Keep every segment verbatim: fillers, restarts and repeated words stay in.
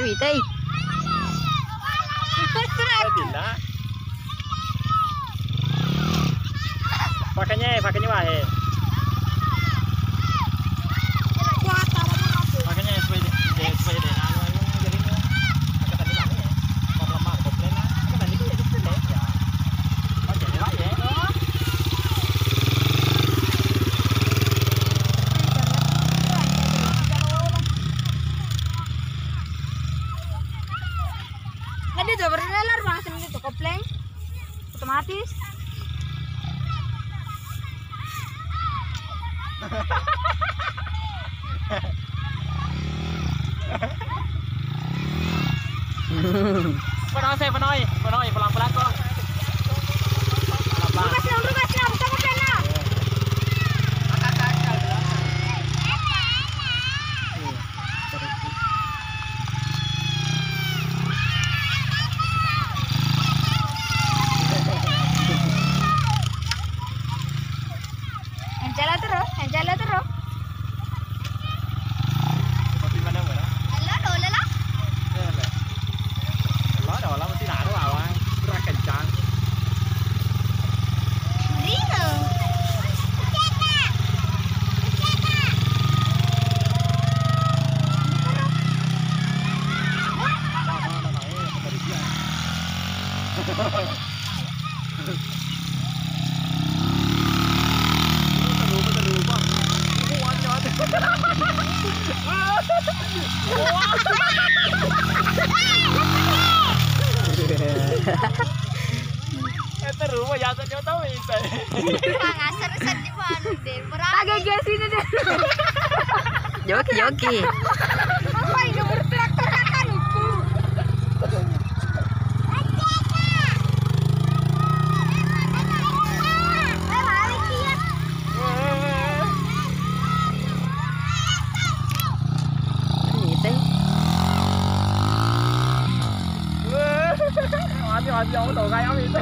Witay. Bila. Pakainya, pakainya wae. Pakainya sesuai sesuai dengan anu jadi mau. Kata tadi lah ya. Kalau lemah komplain lah. Kata tadi itu ya sesuai ya. Oh jadi wae. Ada tuh berlelar langsung itu kopling otomatis. Penoy saya penoy, penoy pelan-pelan kok. Rugas na, rugas na, buka kopling na. Enjala terus, enjala terus. Kopi mana mana? Halo, dola lah. Lo đó là mesti nak tahu awang, kurang kencang. Ringo. Itu rumah ya saya tahu itu. Ngasar set di mana deh? Agak gas ini deh. Joki joki. Apa ini bertraktor akan uku? Witay. Mati mati ông tổ gai ông itu.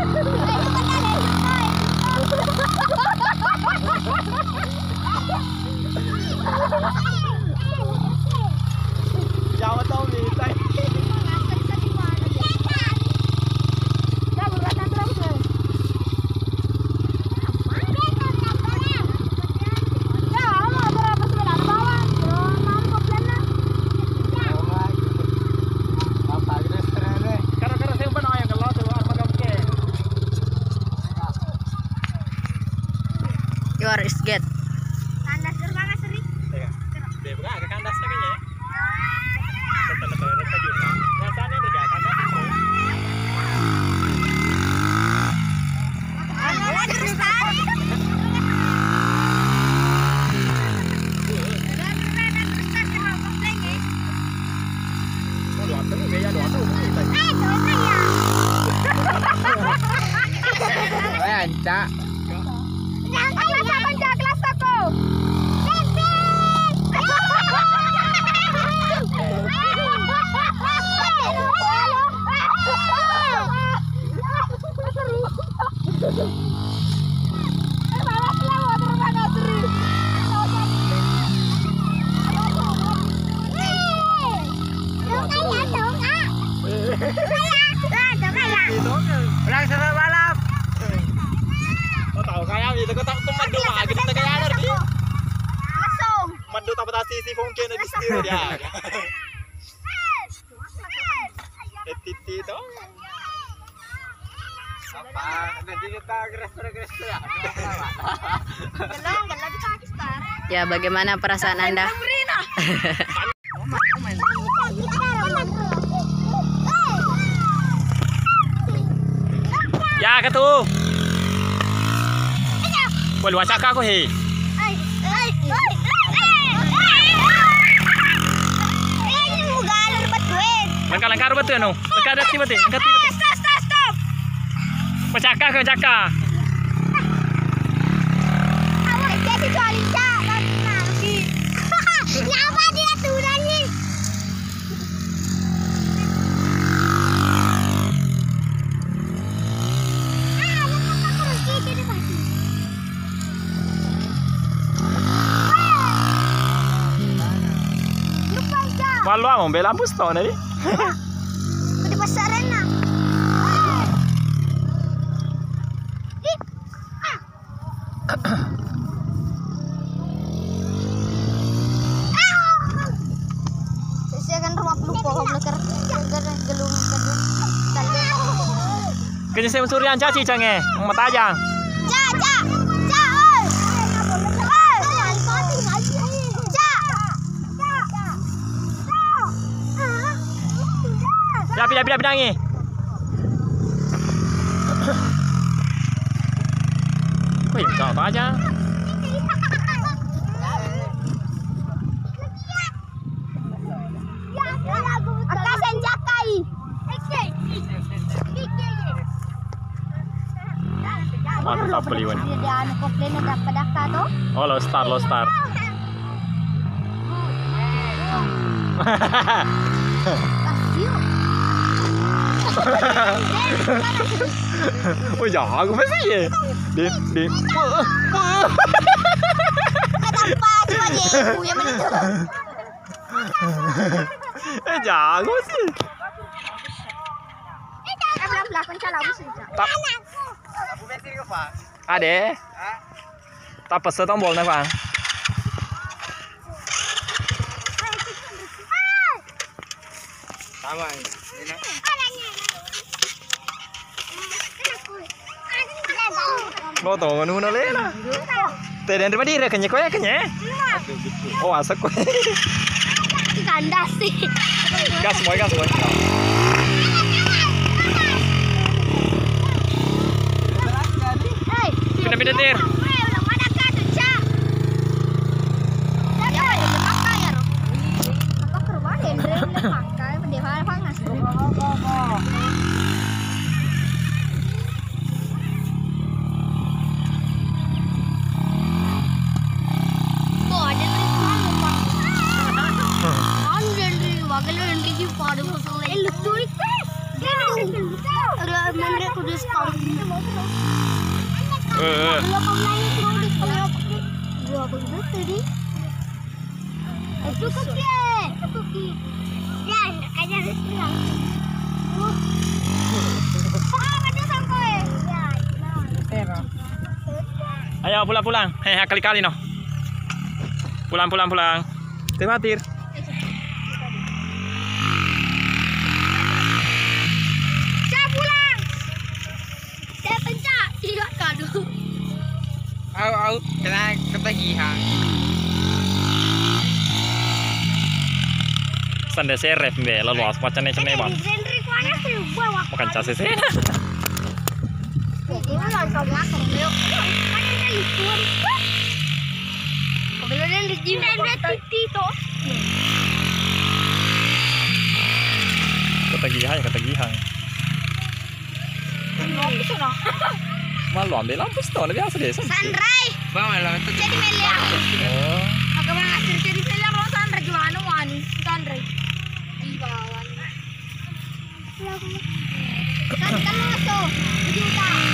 Jauh tahu itu. Your is get. Kandas gerbang sering. Dia bukan ada kandasnya kayaknya. Setelah bayar saja. Rasanya juga kandas itu. Ada terus tadi. Oh, dua tuh, gaya dua tuh. Eh, ancak. Kelas apa aja kelas aku? Ulang sama balap. Kau tahu kayak itu kau tak pemandu mah kita tak kayak ada di. Langsung. Mandu tak patah sisi mungkin ada setir dia. Titi tu. Apa? Nanti kita geres-geres ya. Gelong, gelong di Pakistan. Ya, bagaimana perasaan Anda? Ya ke tu. Boleh wacak aku he. Langkah-langkah betul no. Langkah ada tiba-tiba. Langkah tiba-tiba. Stop, stop, stop. Wacaka ke wacaka. Awak jadi jualin cak lagi. Kenapa dia turun ni? Lo amo, bella pustone lì. Di pasaran na. Saya kan rumah pelupa kalau lekar gelung gelung. Kanya saya surian caci cange, mata aja. Ja, ja, ja, oi. Oi. Ja. Ya, pindah, pindah, pindah ni. Kau yang jauh aja. Akasan jakai. Mantap beliwan. Dia anu komplain ada pada tu. Oh, lo star, lo star. Oh, jago masih ye. Di, di. Kenapa cuma dia yang mana? Eh, jago sih. Eh, belah-belah kunci labu sih. Tak. Ade. Tak pesan tombol ni, Bang. Sama. Lo tahu kan mana le lah. Tadi dari mana dia kenyek kau ya kenyek? Oh, asak kau. Kandas sih. Gas boy, gas boy. Hei, Pindah-pindah tir. Eh. Ayo pulang-pulang. Hei, kali-kali no. Pulang-pulang pulang. Terima tir. Saya pulang. Saya pencak tidak kado. Au au kena ketagihan. Sande seref be, lalu as macamnya cene bang. Henry kuana sih bawa. Makan case sena. Ini lah kau makan dulu. Ada dari tuan. Kalau ada di gym ada titi tu. Ketagihan, ketagihan. Lampu sudah. Malu ambil lampu stone biasa deh. Sunray. Bawa lah itu. Jadi melihat. Oh. Agak mengasir jadi melihat lo Sunray gimana wani Sunray. Di bawah. Kan kan masuk. Juta.